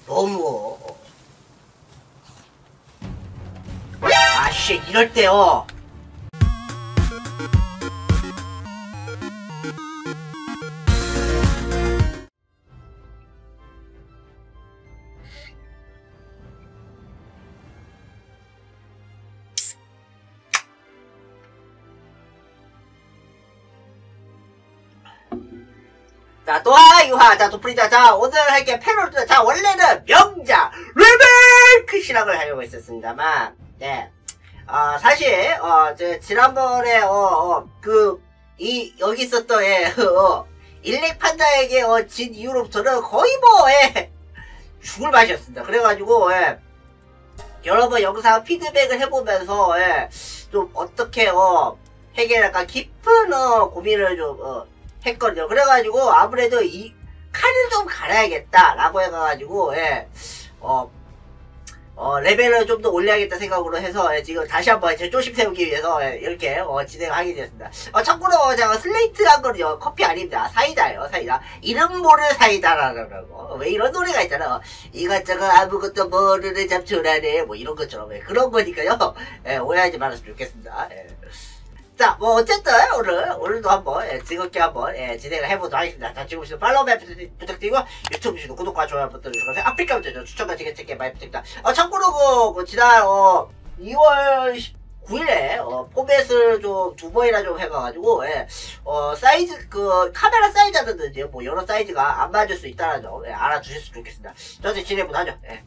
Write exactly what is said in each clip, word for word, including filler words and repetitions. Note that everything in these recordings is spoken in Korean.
너무 아씨 이럴 때요. 자, 또 하나, 유하. 자, 도프리자. 자, 오늘 할게 패널. 자, 원래는 명작, 리메이크 실황을 하려고 했었습니다만, 네. 어, 사실, 어, 저, 지난번에, 어, 어, 그, 이, 여기 있었던, 예, 어, 일렉 판다에게, 어, 진 이후로부터는 거의 뭐, 예, 죽을 맛이었습니다. 그래가지고, 예, 여러 번 영상 피드백을 해보면서, 예, 좀, 어떻게, 어, 해결할까 깊은, 어, 고민을 좀, 어, 했거든요. 그래가지고 아무래도 이 칼을 좀 갈아야겠다 라고 해가지고 예, 어, 어, 레벨을 좀 더 올려야겠다 생각으로 해서 예, 지금 다시 한번 제 조심 세우기 위해서 예, 이렇게 어, 진행하게 되었습니다. 어, 참고로 제가 슬레이트 한 거는요 커피 아닙니다. 사이다예요. 사이다. 이름 모를 사이다라는 거. 왜 이런 노래가 있잖아. 이것저것 아무것도 모르는 잡초라네 뭐 이런 것처럼 예, 그런 거니까요. 예, 오해하지 말았으면 좋겠습니다. 예. 자, 뭐, 어쨌든, 오늘, 오늘도 한번, 예, 즐겁게 한번, 예, 진행을 해보도록 하겠습니다. 자, 지금 보시는 팔로우 부탁드리고, 유튜브 보시는 구독과 좋아요 부탁드리고, 아프리카부터 저추천과 되게 많이 부탁드립니다. 어, 참고로, 그, 그, 지난, 어, 이월 구일에, 어, 포맷을 좀 두 번이나 좀 해가가지고, 예, 어, 사이즈, 그, 카메라 사이즈라든지, 뭐, 여러 사이즈가 안 맞을 수 있다는 점, 예, 알아주셨으면 좋겠습니다. 저한테 진행부터 하죠, 예.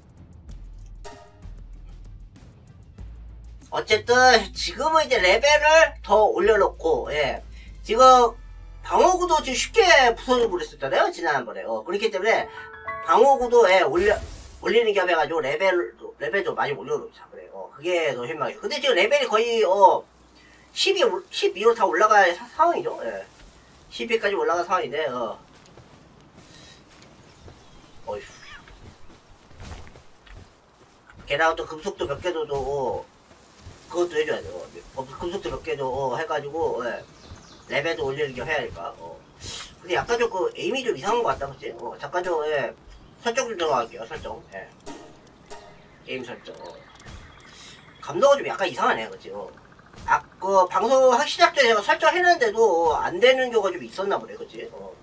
어쨌든 지금은 이제 레벨을 더 올려놓고 예 지금 방어구도 지금 쉽게 부서지고 그랬었잖아요 지난번에. 어 그렇기 때문에 방어구도 예 올려 올리는 겸 해가지고 레벨 레벨 좀 많이 올려놓자 그래. 어 그게 더 희망이죠. 근데 지금 레벨이 거의 어 십이 십이로 다 올라갈 상황이죠. 예 십이까지 올라간 상황인데 어 어휴 게다가 또 금속도 몇 개도 또 그것도 해줘야 돼요. 금속도 몇 개도 어, 해가지고 예. 레벨도 올리는 게 해야 할까. 어. 근데 약간 좀 그 에임이 좀 이상한 것 같다, 그치? 어, 잠깐 좀 예. 설정 좀 들어갈게요. 설정. 예. 게임 설정. 어. 감도가 좀 약간 이상하네, 그치? 어. 아, 그 방송 하기 시작 전에 제가 설정했는데도 어, 안 되는 경우가 좀 있었나 보네, 그치? 어.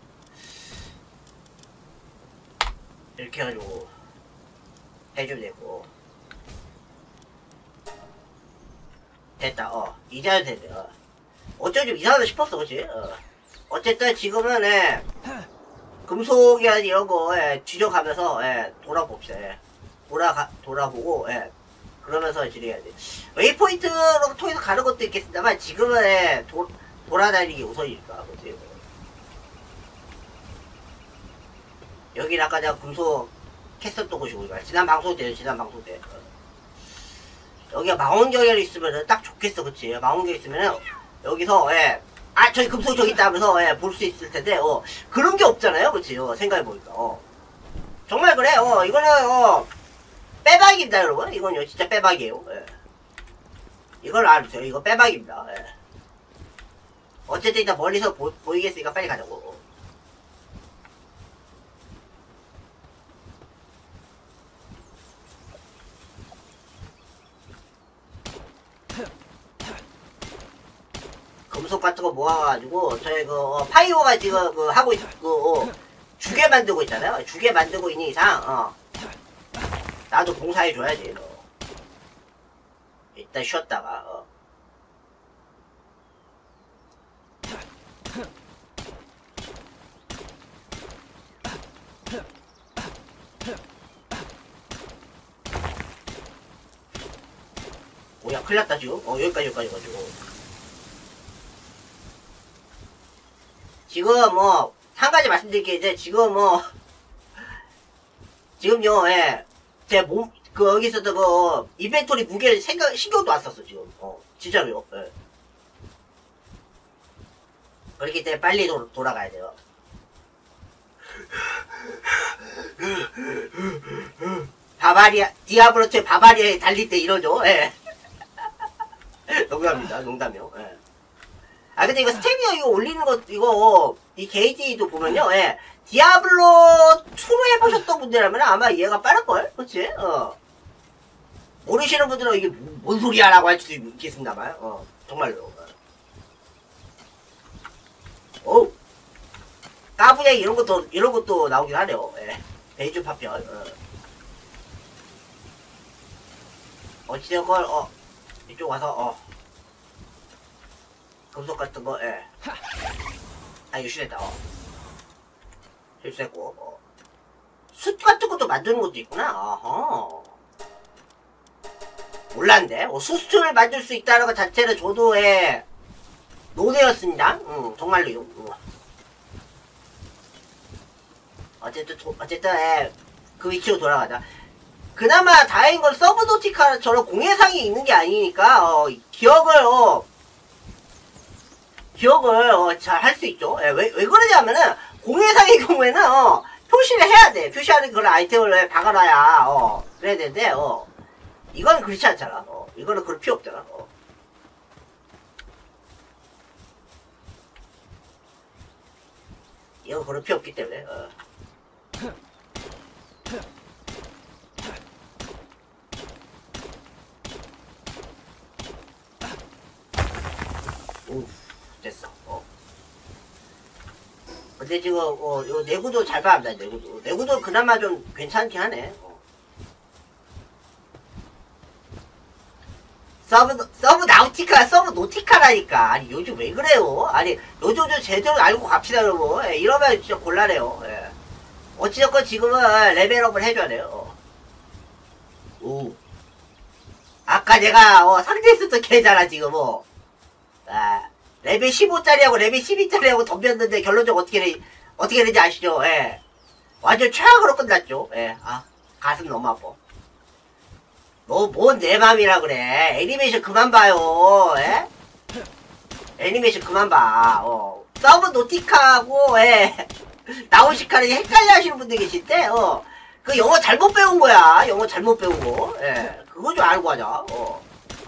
이렇게 해가지고 해주면 되고. 됐다. 어 이제 해도 되네. 어. 어쩌면 좀 이상하다 싶었어, 그치? 어. 어쨌든 지금은 예, 금속이나 이런 거 예, 뒤져가면서 예, 돌아봅시다. 예. 돌아가 돌아보고 예. 그러면서 진행해야 돼. 웨이포인트로 통해서 가는 것도 있겠습니다만 지금은 예, 도, 돌아다니기 우선이니까, 그치? 여기는 아까 제가 금속 캤었던 곳이고 지난 방송 때요. 지난 방송 때. 어. 여기가 망원경이 있으면은 딱 좋겠어, 그치? 망원경이 있으면은, 여기서, 예, 아, 저기 금속 저기 있다 하면서, 예, 볼 수 있을 텐데, 어, 그런 게 없잖아요, 그치? 어, 생각해보니까, 어. 정말 그래, 어, 이거는, 어, 빼박입니다, 여러분. 이건요, 진짜 빼박이에요, 예. 이걸 알아주세요. 이거 빼박입니다, 예. 어쨌든 일단 멀리서 보, 보이겠으니까 빨리 가자고. 금속 같은 거 모아가지고 저희 그 어, 파이오가 지금 그 하고 있, 그 어, 주게 만들고 있잖아요. 주게 만들고 있는 이상 어, 나도 봉사해 줘야지. 너. 일단 쉬었다가 어. 오야 큰일났다 지금. 어 여기까지 여기까지 가지고. 지금 뭐 한 가지 말씀드릴 게 이제 지금 뭐 지금요 예 제 몸 그 여기 있었던 그 인벤토리 무게 생각 신경도 안 썼어 지금. 어 진짜로요. 예. 그렇기 때문에 빨리 도, 돌아가야 돼요. 바바리아 디아블로트의 바바리아에 달릴 때 이러죠. 예. 농담입니다. 농담이요. 예. 아 근데 이거 스태미너 이거 올리는 거 이거 이 게이지도 보면요, 예. 디아블로 투로 해보셨던 분들이라면 아마 이해가 빠를걸? 그치? 어. 모르시는 분들은 이게 뭔 소리야 라고 할 수도 있겠습니다만, 어. 정말로. 오! 까부냐 이런 것도, 이런 것도 나오긴 하네요. 예. 베이주 파편. 어. 어찌되건, 어. 이쪽 와서, 어. 금속 같은 거, 예. 아, 이거 실했다, 어. 실수했고, 어. 숯 같은 것도 만드는 것도 있구나. 어허. 몰랐는데? 어, 숯을 만들 수 있다는 것 자체는 저도, 예. 노네였습니다. 응, 정말로요. 응. 어쨌든, 도, 어쨌든, 예. 그 위치로 돌아가자. 그나마 다행인 건 서브노티카 저런 공예상이 있는 게 아니니까, 어, 기억을, 어, 기억을, 어, 잘 할 수 있죠. 예, 왜, 왜 그러냐면은, 공예상의 경우에는, 어, 표시를 해야 돼. 표시하는 그런 아이템을 박아놔야, 어, 그래야 되는데, 어, 이건 그렇지 않잖아. 어, 이거는 그럴 필요 없잖아. 어. 이건 그럴 필요 없기 때문에, 어. 오, 됐어. 어. 근데 지금 어, 요 내구도 잘 봐합니다. 내구도. 내구도 그나마 좀 괜찮긴 하네. 어. 서브 서브 나우티카, 서브 노티카라니까. 아니 요즘 왜 그래요? 아니 요즘 좀 제대로 알고 갑시다 여러분. 예, 이러면 진짜 곤란해요. 예. 어찌됐건 지금은 레벨업을 해줘야 돼요. 어. 오. 아까 내가 어, 상대했었던 걔잖아 지금 뭐. 아, 레벨 십오짜리하고 레벨 십이짜리하고 덤볐는데 결론적으로 어떻게 되, 어떻게 되는지 아시죠? 예. 완전 최악으로 끝났죠. 예. 아, 가슴 너무 아파. 너 뭔 내 맘이라 그래. 애니메이션 그만 봐요. 예? 애니메이션 그만 봐. 어. 서브 노티카하고 예. 나우시카를 헷갈려 하시는 분들 계실 때, 어. 그 영어 잘못 배운 거야. 영어 잘못 배운 거. 예. 그거 좀 알고 하자. 어.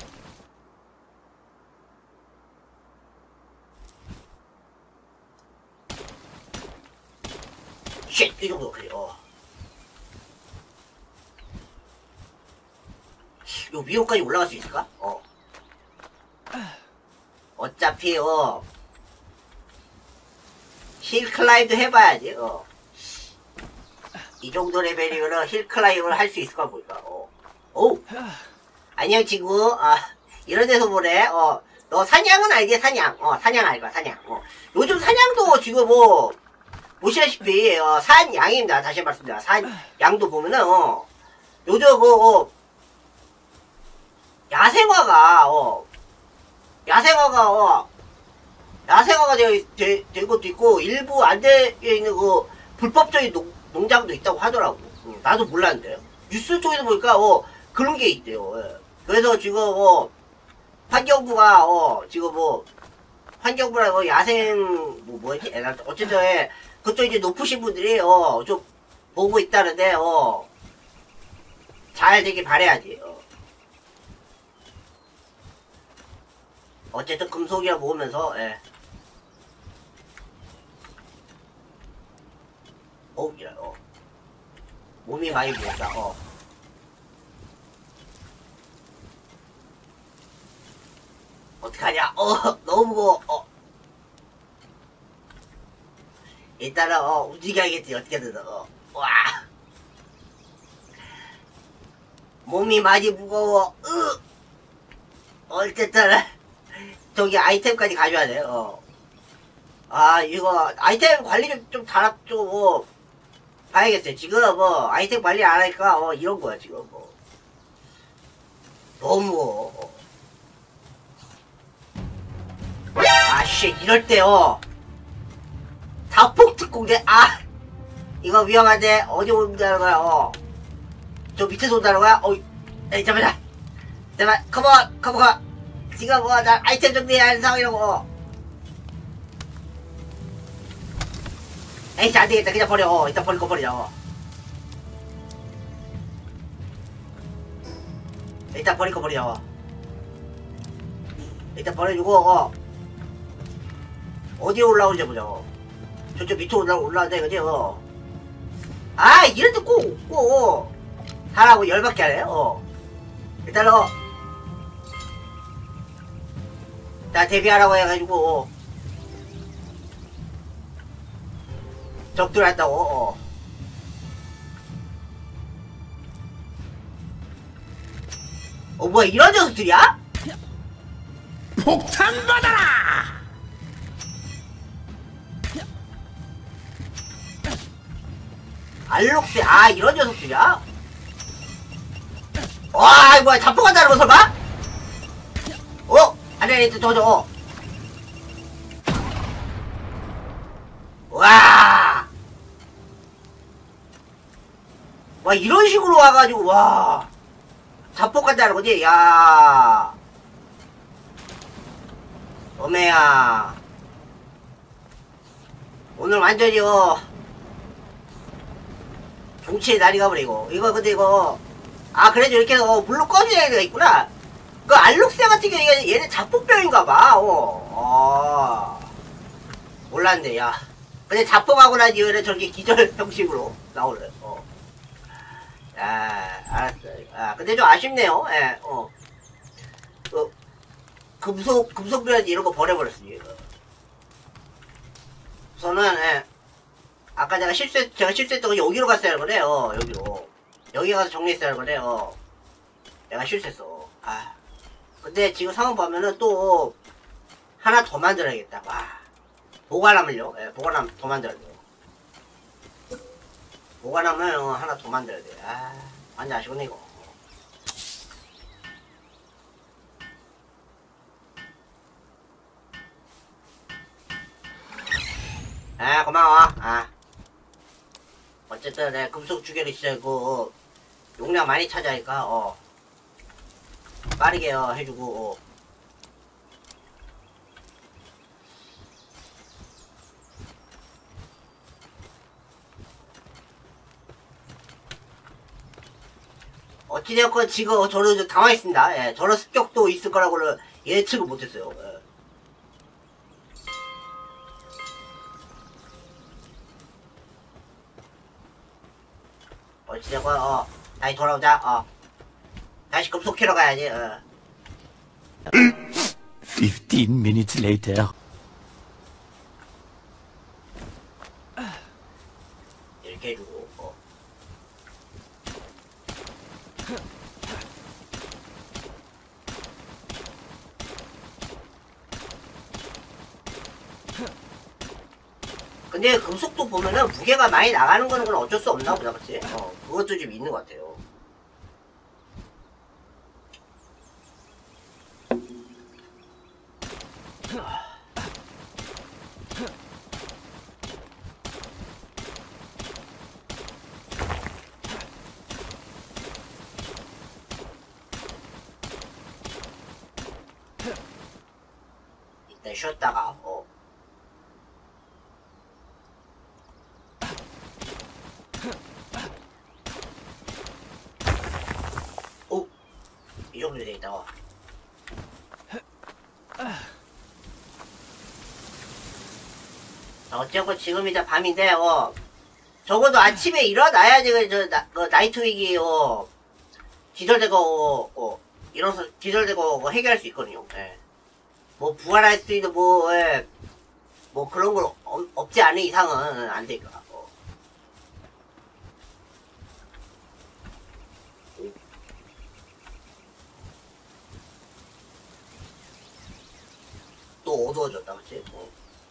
쉣! 이 정도 그래. 어. 요 위로까지 올라갈 수 있을까? 어. 어차피 어. 힐 클라임도 해봐야지. 어. 이 정도 레벨이면 힐 클라임을 할 수 있을까 볼까. 어. 오. 안녕 친구. 아 이런 데서 보래. 어. 너 사냥은 알지? 사냥. 어 사냥 알 거야. 사냥. 어. 요즘 사냥도 지금 뭐 보시다시피 어, 산 양입니다. 다시 말씀드립니다. 산 양도 보면은 어. 요즘 그 어, 야생화가 어. 야생화가 어. 야생화가 되, 되, 된 것도 있고 일부 안 되어 있는 그 불법적인 농, 농장도 있다고 하더라고. 응, 나도 몰랐는데 뉴스 쪽에서 보니까 어 그런 게 있대요. 예. 그래서 지금 어 환경부가 어 지금 뭐 환경부라고 야생 뭐 뭐지? 어쨌든 예, 그쪽 이제 높으신 분들이 어 좀 보고 있다는데 어 잘 되길 바래야지. 어. 어쨌든 금속이라 모으면서 예. 어, 이래, 어. 몸이 많이 무겁다, 어. 어떡하냐, 어, 너무 무거워, 어. 일단은, 어, 움직여야겠지, 어떻게든, 어. 와. 몸이 많이 무거워, 으. 어쨌든, 저기 아이템까지 가져야 돼, 어. 아, 이거, 아이템 관리 좀, 좀 달아, 좀, 뭐, 봐야겠어요. 지금 뭐 아이템 관리 안 하니까 어 이런 거야 지금 뭐 너무 어. 아씨 이럴 때요 다폭 특공대 아 이거 위험한데 어디 온다는 거야 어 저 밑에서 온다는 거야 어 에이 잠깐만 잠깐만 컴온 컴온 지금 뭐 나 아이템 정리해야 하는 상황이라고 어. 에이씨 안되겠다 그냥 버려 어, 일단 버릴 거 버리자 어. 일단 버릴 거 버리자 어. 일단 버려주고 어. 어디에 올라오는지 보자. 어. 저쪽 밑으로 올라, 올라온다, 그지? 어. 아, 이럴 때 꼭, 꼭, 하라고 열받게 하네, 어. 일단, 어. 나 데뷔하라고 해가지고, 어. 적들 한다고, 어. 어, 뭐야, 이런 녀석들이야? 폭탄 받아라! 알록스, 아, 이런 녀석들이야? 와, 뭐야, 잡혀간다는 거 설마? 어? 아니, 아니, 저, 저, 어. 와. 와, 이런 식으로 와가지고, 와. 잡혀간다는 거지? 야. 어메야. 오늘 완전히, 어. 정치의 날이 가버리고. 이거, 근데 이거. 아, 그래도 이렇게, 어, 물로 꺼주는 애가 있구나. 그, 알록스 같은 경우에 얘네 자폭병인가봐, 어. 어. 몰랐네, 야. 근데 자폭하고 난 이후에 저렇게 기절 형식으로 나오네, 어. 아, 알았어요. 아, 근데 좀 아쉽네요, 예, 어. 그, 금속, 금속이라든지 이런 거 버려버렸으니. 우선은, 예. 아까 제가 실수, 제가 실수했던 건 여기로 갔어야 하는 거네, 어, 여기로. 여기 가서 정리했어야 하는 거네, 어. 내가 실수했어. 아. 근데 지금 상황 보면은 또, 하나 더 만들어야겠다, 와. 보관함을요, 예, 보관함 더 만들어야 돼요. 보관함을, 어, 하나 더 만들어야 돼. 아, 완전 아쉬웠네, 이거. 아, 고마워, 아. 어쨌든, 내 금속 주개를 시작하고, 용량 많이 차지하니까, 어. 빠르게, 어, 해주고, 어. 어찌되었건 지금 저는 당황했습니다. 예, 저런 습격도 있을 거라고는 예측을 못했어요. 예. 어찌되었건, 어, 다시 돌아오자, 어. 다시 금속 캐러 가야지, 어. fifteen minutes later. 이렇게 해주고, 어. 근데 금속도 보면은 무게가 많이 나가는 거는 그건 어쩔 수 없나 보다, 그치? 어, 그것도 좀 있는 것 같아요. 일단 쉬었다가, 어. 오! 이 정도 되겠다, 어. 어쨌건 지금 이제 밤인데, 어. 적어도 아침에 일어나야지, 그, 저, 나, 그, 나이트윅이, 어. 기절되고, 어, 어. 일어서 기절되고, 어, 해결할 수 있거든요, 예. 뭐, 부활할 수 있는, 뭐, 예. 뭐, 그런 걸, 어, 없지 않은 이상은 안 되니까, 어. 또 어두워졌다, 그치? 어.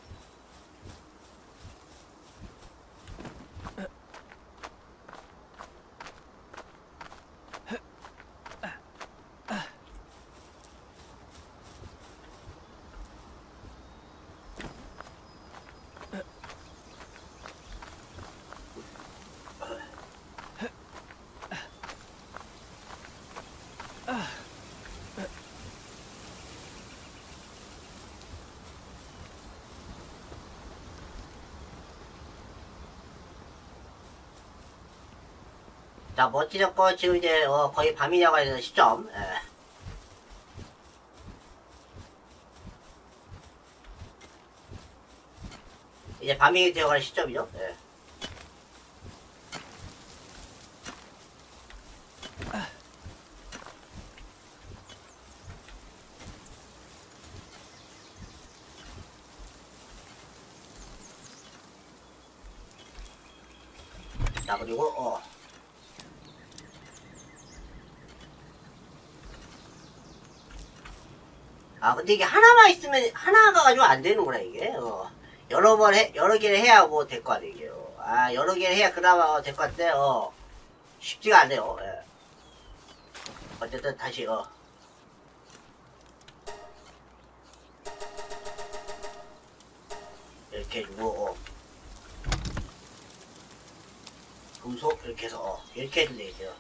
자, 뭐 어찌됐건 지금 이제 어, 거의 밤이 되어가는 시점. 예. 이제 밤이 되어가는 시점이죠. 예. 자, 그리고 어 아, 근데 이게 하나만 있으면, 하나가 가지고 안 되는구나, 이게. 어. 여러 번 해, 여러 개를 해야 뭐 될 거 아니에요, 이게. 어. 아, 여러 개를 해야 그나마 될 것 같은데, 어. 쉽지가 않네요, 예. 어쨌든, 다시, 어. 이렇게 해주고, 어. 금속, 이렇게 해서, 어. 이렇게 해도 되겠죠.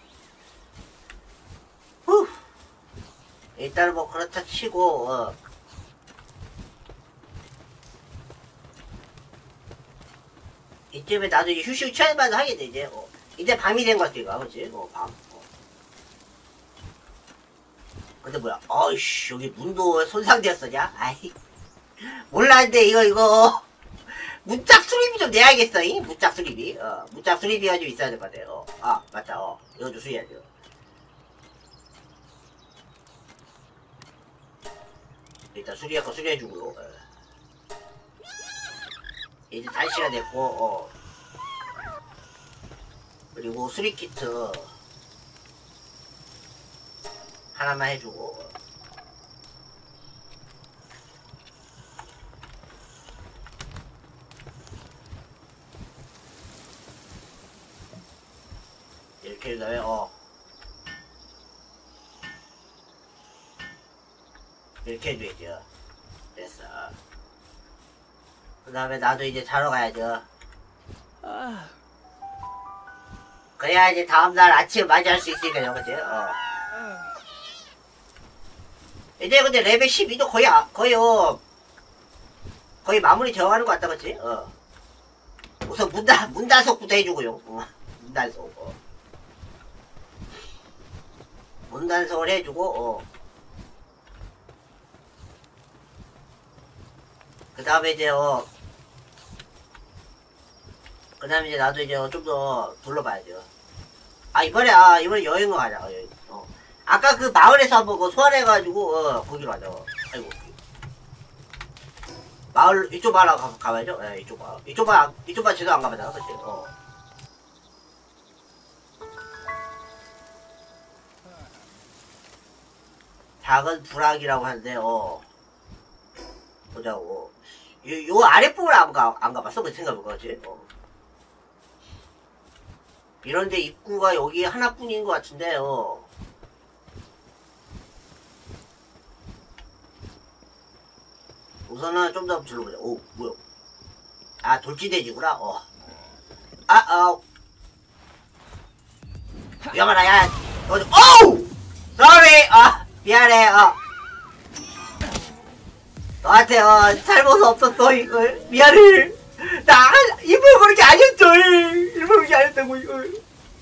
후! 일단 뭐 그렇다 치고 어. 이쯤에 나도 이제 휴식 취할만 하겠네 이제 어. 이제 밤이 된 것 같아 이거 그치? 어, 밤 어. 근데 뭐야 어이씨 여기 문도 손상되었어냐? 아이 몰랐는데 이거 이거 문짝 수리비 좀 내야겠어 이? 문짝 수리비 어. 문짝 수리비가 좀 있어야 될 것 같아 어. 아 맞다 어. 이거 좀 수리해야죠. 일단 수리할 거 수리해주고 이제 단시가 됐고 어. 그리고 수리 키트 하나만 해주고 이렇게 해서 어 이렇게 해줘야죠. 됐어. 그 다음에 나도 이제 자러 가야죠. 그래야 이제 다음날 아침 맞이할 수 있으니까요, 그치? 어. 이제 근데 레벨 십이도 거의, 아, 거의, 어, 거의 마무리 정하는 것 같다, 그치? 어. 우선 문단, 문단속부터 해주고요. 어. 문단속, 어. 문단속을 해주고, 어. 그 다음에 이제 어, 그 다음에 이제 나도 이제 좀 더 둘러봐야죠. 아 이번에 아 이번에 여행을 가자. 어, 여행. 어. 아까 그 마을에서 한번 그 소환해가지고 어 거기로 가자. 어. 아이고 마을 이쪽 마을 가, 가봐야죠. 예, 이쪽 마을 이쪽 마을 이쪽 마을 제대로 안 가봐잖아, 그치? 어. 작은 불악이라고 하는데 어 보자고. 요, 요 아랫부분 안, 가, 안 가봤어? 그 생각해볼까, 그치? 어. 이런데 입구가 여기 하나뿐인 것 같은데, 어. 우선은 좀 더 둘러보자. 오, 뭐야. 아, 돌진돼지구나, 어. 아, 어. 위험하다, 야. 어, 오우! sorry! 아, 미안해, 어. 너한테 어 잘못 없었어 이걸 미안해 나 일부러 그런 게 아니었어 일부러 그런 게 아니었다고 이걸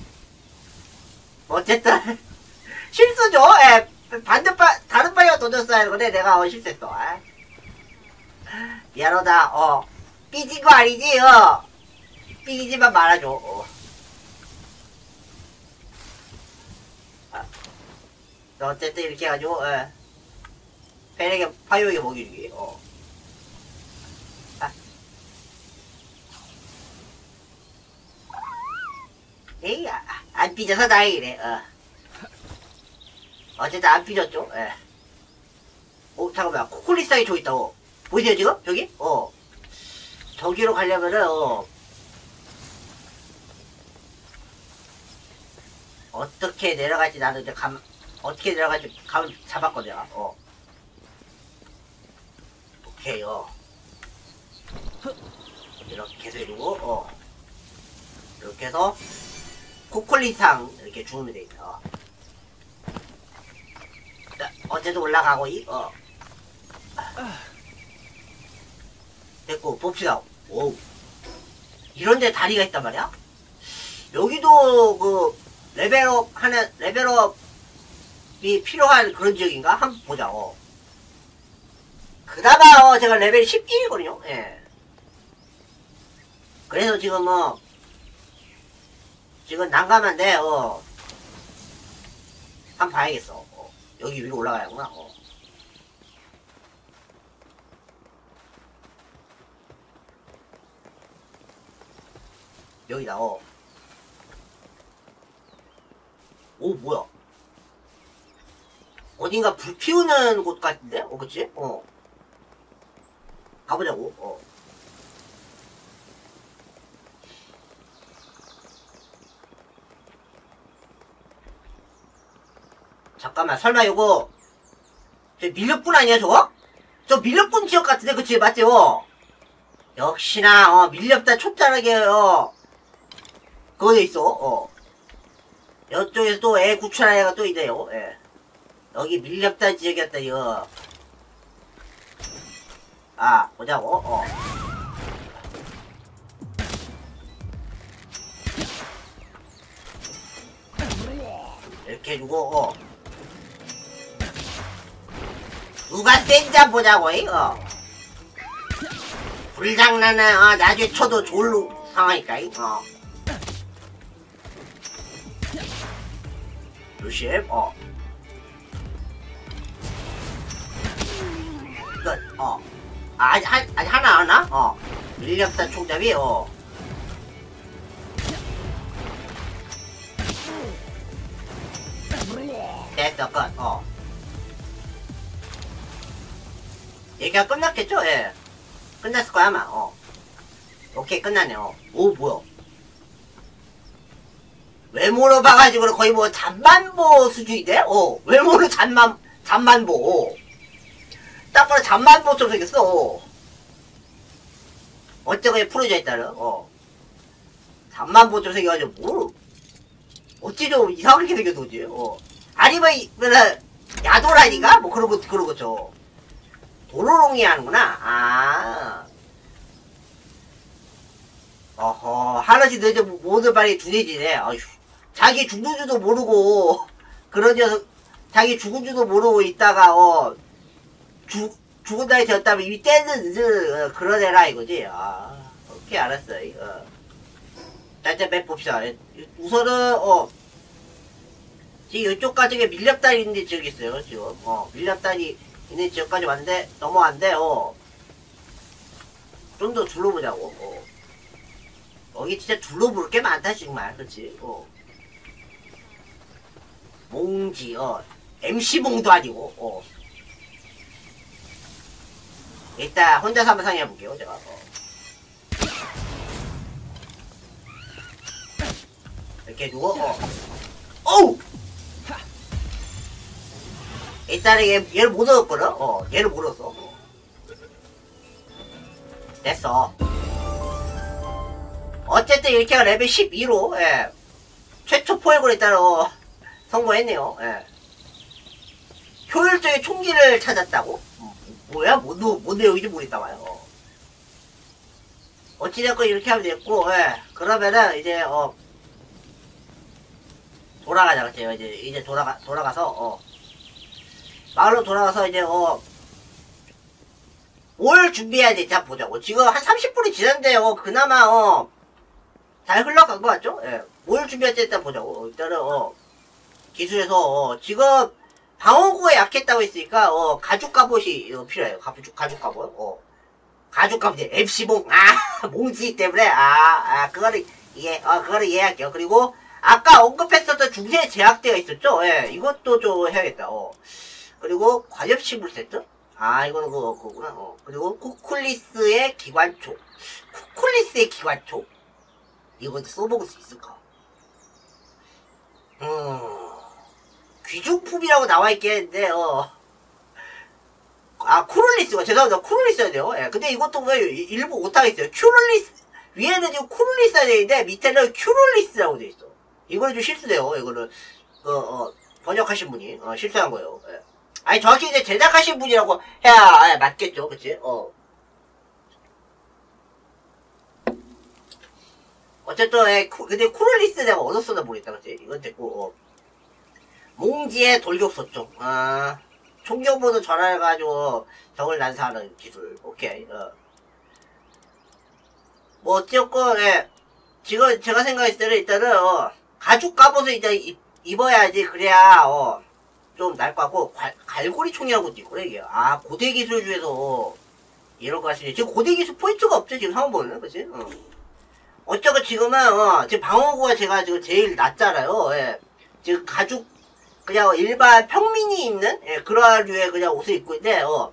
어쨌든 실수죠. 예 반대파 다른 방향 던졌어야 하는데 내가 어 실수했어. 아. 미안하다. 어 삐진 거 아니지? 어 삐지만 말아줘. 어. 아. 어쨌든 이렇게 해가지고 예. 팬에게 파이어에게 먹이 주기. 어. 아. 에이, 아, 안 삐져서 다행이네. 어. 어쨌든 안 삐졌죠. 예. 오, 잠깐만. 코콜릿상이 저기 있다고. 보이세요, 지금? 저기? 어. 저기로 가려면은, 어. 어떻게 내려갈지 나도 이제 감, 어떻게 내려갈지 감 잡았거든. 어. 오케이, 어. 이렇게 해서 이러고, 어. 이렇게 해서, 코콜릿상 이렇게 주우면 돼 있다. 어. 자, 어쨌든 올라가고, 이, 어. 됐고, 봅시다. 오우. 이런데 다리가 있단 말이야? 여기도, 그, 레벨업 하는, 레벨업이 필요한 그런 지역인가? 한번 보자, 어. 그나마, 어, 제가 레벨 십일이거든요? 예. 그래서 지금 뭐 지금 난감한데 어 한번 봐야겠어. 어. 여기 위로 올라가야구나. 어. 여기다. 어. 오 뭐야? 어딘가 불 피우는 곳 같은데? 어 그치? 어. 가보자고. 어. 잠깐만, 설마 요거 저 밀렵분 아니야 저거? 저 밀렵분 지역 같은데 그치? 맞죠? 역시나 어 밀렵다 촉자하게 어 그거 돼 있어. 어 여쪽에서 또 애 구출한 애가 또 있네요. 예. 여기 밀렵다 지역이었다 이거. 아 보자고. 어 이렇게 해주고 어 누가 센자 보자고. 어 불장난은 어 나중에 쳐도 좋을 상황이니까. 어 조심. 어 끝. 어 아직 한 아직 하나 하나. 어 밀렵다 총잡이. 어 됐어 끝. 어 얘기가 끝났겠죠? 예 끝났을 거야 아마. 어 오케이 끝났네. 어 오 뭐야 외모로 봐가지고 거의 뭐 잠만보 수준인데? 어 외모로 잠만 잠만보. 어. 딱 봐도 잠만보처럼 생겼어. 어. 어쩌고 풀어져 있다는. 어 잠만보처럼 생겨가지고 뭐 어찌 좀 이상하게 생겼어 그지? 어 아니면 이거는 야도라니가 뭐 그런 거 그런 거죠. 도로롱이 하는구나. 아 어허 하나씩 늦어 모두 발이 둔해지네. 어휴 자기 죽는 줄도 모르고 그런 녀석 자기 죽은 줄도 모르고 있다가 어 죽 죽은 날이 되었다면 이미 때는 늦은 어, 그런 애라 이거지. 아 오케이 알았어. 어. 자 이제 맵 봅시다. 우선은 어 지금 이쪽까지 밀렵단이 있는 지역이 있어요. 지금 어 밀렵단이 있는 지역까지 왔는데 넘어왔는데 어 좀 더 둘러보자고. 어. 여기 진짜 둘러볼 게 많다 정말. 그렇지? 어. 몽지 어 엠씨몽도 아니고 어 일단 혼자서 한번 상의해볼게요 제가. 어. 이렇게 해주고 어 어우 일단은 얘, 얘를 못 얻었거든. 어 얘를 못 얻었어. 어. 됐어. 어쨌든 이렇게 레벨 십이로 예. 최초 포획으로 일단 어, 성공했네요. 예. 효율적인 총기를 찾았다고? 뭐야? 뭔, 뭔 내용인지 모르겠다 봐요. 어. 어찌됐건 이렇게 하면 됐고, 예. 그러면은 이제 어 돌아가자 그치? 이제 이제 돌아가 돌아가서 어 마을로 돌아가서 이제 어 뭘 준비해야 될지 한번 보자고. 지금 한 삼십 분이 지났는데요. 그나마 어 잘 흘러간 것 같죠? 예. 뭘 준비할지 일단 보자고. 어, 일단은 어 기술에서 어 지금 방어구에 약했다고 했으니까 어 가죽 갑옷이 어, 필요해요. 가죽 가죽 갑옷. 어 가죽 갑옷 엠씨몽 아 몽지 때문에 아 아 그거를 이해 어 그거를 이해할게요. 그리고 아까 언급했었던 중세 제약대가 있었죠? 예, 이것도 좀 해야겠다. 어. 그리고 과엽식물 세트? 아, 이거는 그거, 그거구나. 어. 그리고 쿠쿨리스의 기관총. 쿠쿨리스의 기관총? 이거 써먹을 수 있을까? 음, 귀중품이라고 나와있겠는데, 어. 아, 쿠룰리스가, 죄송합니다. 쿠룰리스야 돼요. 예, 근데 이것도 왜 일부 못하겠어요. 큐룰리스, 위에는 지금 쿠룰리스가 되어있는데, 밑에는 큐룰리스라고 되어있어. 이거는 좀 실수돼요. 이거는 어, 어, 번역하신 분이 어, 실수한 거예요. 예. 아니 정확히 이제 제작하신 분이라고 해야 예, 맞겠죠, 그치? 어. 어쨌든 예, 쿠, 근데 쿠를리스 내가 어디서 쓰나 모르겠다, 그치? 이건 됐고 어. 몽지의 돌격소총. 아, 총격모드 전환해가지고 적을 난사하는 기술. 오케이. 어. 뭐 어찌됐건 예. 지금 제가 생각했을 때는 일단은 어, 가죽 갑옷을 일단 입, 입어야지 그래야 어, 좀 나을 것 같고 갈, 갈고리 총이라고 있거든요 이게. 아 고대 기술 중에서 어, 이럴 것 같으니 지금 고대 기술 포인트가 없죠 지금 상황 보면 그치? 어. 어쩌고 지금은 어, 지금 방어구가 제가 지금 제일 낮잖아요. 예. 지금 가죽 그냥 일반 평민이 입는 예, 그런 류의 그냥 옷을 입고 있는데 어,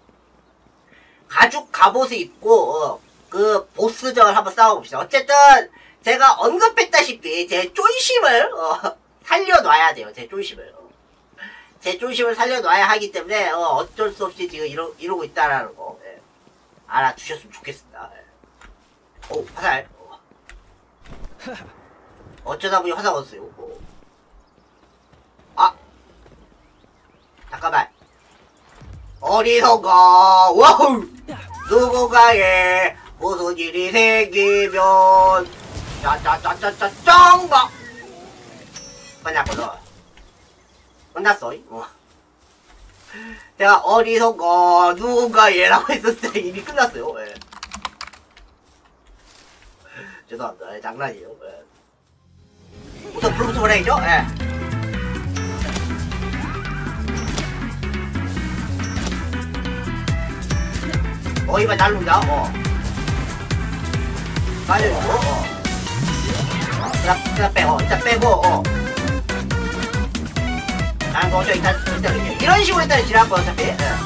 가죽 갑옷을 입고 어, 그 보스전을 한번 싸워봅시다. 어쨌든 제가 언급했다시피 제 쫀심을 어, 살려놔야 돼요. 제 쫀심을 어. 제 쫀심을 살려놔야 하기 때문에 어, 어쩔 수 없이 지금 이러, 이러고 있다라는 거 예. 알아주셨으면 좋겠습니다. 예. 오 화살 어. 어쩌다 보니 화살 얻었어요. 어. 아 잠깐만 어디선가 와우 누군가에 무슨 일이 생기면 짜짜짜짜짜 짱가 끝났거든. 끝났어. 어. 내가 어디선가 누군가에라고 했었을 때 이미 끝났어요. 예. 죄송합니다. 예, 장난이에요. 예. 우선 불부터 보내야죠. 예. 어, 이봐, 날른다, 어. 빠져주고, 어. 일단, 일단 빼고, 일단 빼고, 어. 난 거죠, 일단, 일단, 이렇게. 이런 식으로 일단 지나갈 거야, 어차피. 예.